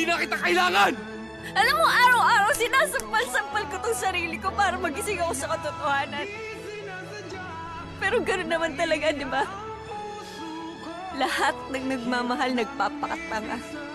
Hindi na kita kailangan! Alam mo, araw-araw sinasampal-sampal ko tong sarili ko para magising ako sa katotohanan. Pero gano'n naman talaga, di ba? Lahat ng nagmamahal nagpapakatanga.